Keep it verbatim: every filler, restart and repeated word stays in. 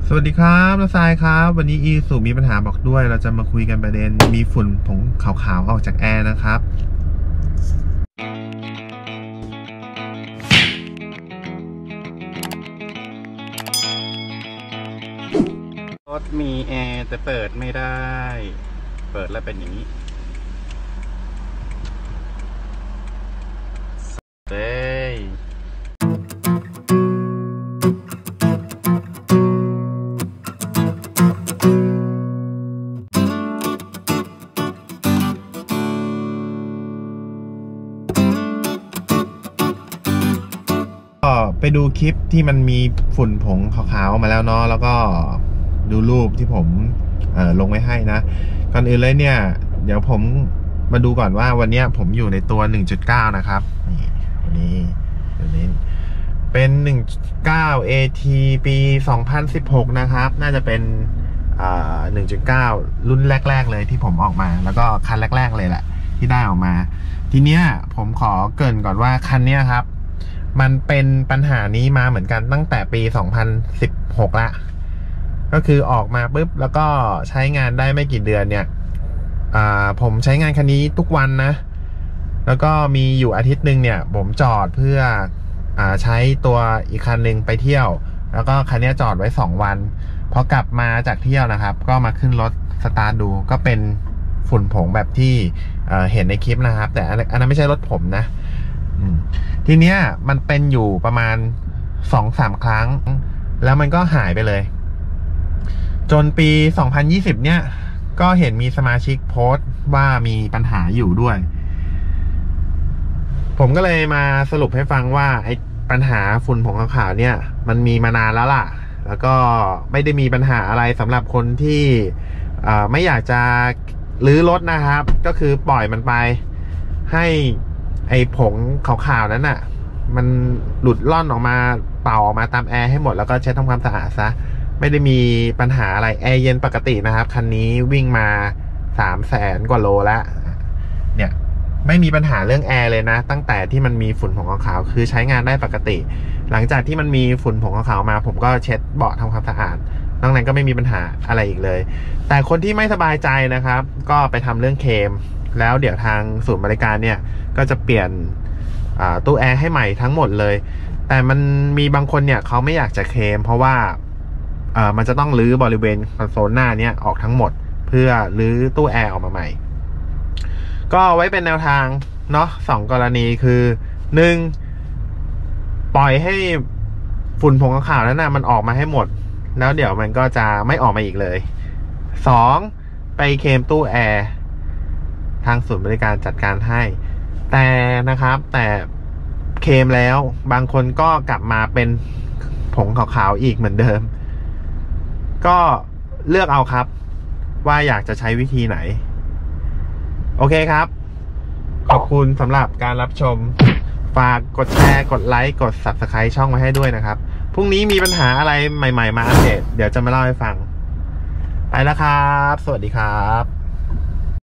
สวัสดีครับน้าทรายครับวันนี้อีสุมีปัญหาบอกด้วยเราจะมาคุยกันประเด็นมีฝุ่นผงขาวๆออกจากแอร์นะครับรถมีแอร์แต่เปิดไม่ได้เปิดแล้วเป็นอย่างนี้เฮ้ยก็ไปดูคลิปที่มันมีฝุ่นผงขาวๆมาแล้วเนาะแล้วก็ดูรูปที่ผมเอ่อลงไว้ให้นะก่อนอื่นเลยเนี่ยเดี๋ยวผมมาดูก่อนว่าวันนี้ผมอยู่ในตัว หนึ่งจุดเก้า นะครับนี่วันนี้เดี๋ยวนี้เป็น หนึ่งจุดเก้า เอ ที ปี สองพันสิบหก นะครับน่าจะเป็นอ่า หนึ่งจุดเก้า รุ่นแรกๆเลยที่ผมออกมาแล้วก็คันแรกๆเลยแหละที่ได้ออกมาทีเนี้ยผมขอเกริ่นก่อนว่าคันเนี้ยครับมันเป็นปัญหานี้มาเหมือนกันตั้งแต่ปี สองพันสิบหก ละก็คือออกมาปุ๊บแล้วก็ใช้งานได้ไม่กี่เดือนเนี่ยผมใช้งานคันนี้ทุกวันนะแล้วก็มีอยู่อาทิตย์หนึ่งเนี่ยผมจอดเพื่ออใช้ตัวอีกคันหนึ่งไปเที่ยวแล้วก็คันนี้จอดไว้สองวันพอกลับมาจากเที่ยวนะครับก็มาขึ้นรถสตาร์ทดูก็เป็นฝุ่นผงแบบที่เห็นในคลิปนะครับแต่อันนั้นไม่ใช่รถผมนะทีเนี้ยมันเป็นอยู่ประมาณ สองถึงสาม ครั้งแล้วมันก็หายไปเลยจนปีสองพันยี่สิบเนี่ยก็เห็นมีสมาชิกโพสต์ว่ามีปัญหาอยู่ด้วยผมก็เลยมาสรุปให้ฟังว่าไอ้ปัญหาฝุ่นผงขาวๆเนี่ยมันมีมานานแล้วล่ะแล้วก็ไม่ได้มีปัญหาอะไรสำหรับคนที่ไม่อยากจะรื้อรถนะครับก็คือปล่อยมันไปให้ไอ้ผงขาวๆนั้นน่ะมันหลุดล่อนออกมาเป่าออกมาตามแอร์ให้หมดแล้วก็เช็ดทำความสะอาดซะไม่ได้มีปัญหาอะไรแอร์เย็นปกตินะครับคันนี้วิ่งมาสามแสนกว่าโลแล้วเนี่ยไม่มีปัญหาเรื่องแอร์เลยนะตั้งแต่ที่มันมีฝุ่นผงขาวๆคือใช้งานได้ปกติหลังจากที่มันมีฝุ่นผงขาวๆมาผมก็เช็ดเบาะทำความสะอาดนอกนั้นก็ไม่มีปัญหาอะไรอีกเลยแต่คนที่ไม่สบายใจนะครับก็ไปทำเรื่องเคลมแล้วเดี๋ยวทางศูนย์บริการเนี่ยก็จะเปลี่ยนตู้แอร์ให้ใหม่ทั้งหมดเลยแต่มันมีบางคนเนี่ยเขาไม่อยากจะเคลมเพราะว่ามันจะต้องรื้อบริเวณคอนโซลหน้าเนี่ยออกทั้งหมดเพื่อรื้อตู้แอร์ออกมาใหม่ก็ไว้เป็นแนวทางเนาะสองกรณีคือหนึ่งปล่อยให้ฝุ่นผงขาวนั้นนะมันออกมาให้หมดแล้วเดี๋ยวมันก็จะไม่ออกมาอีกเลยสองไปเคลมตู้แอร์ทางศูนย์บริการจัดการให้แต่นะครับแต่เคลมแล้วบางคนก็กลับมาเป็นผงขาวๆอีกเหมือนเดิมก็เลือกเอาครับว่าอยากจะใช้วิธีไหนโอเคครับขอบคุณสำหรับการรับชมฝากกดแชร์กดไลค์กด ซับสไครบ์ ช่องมาให้ด้วยนะครับพรุ่งนี้มีปัญหาอะไรใหม่ๆมาอัปเดตเดี๋ยวจะมาเล่าให้ฟังไปแล้วครับสวัสดีครับ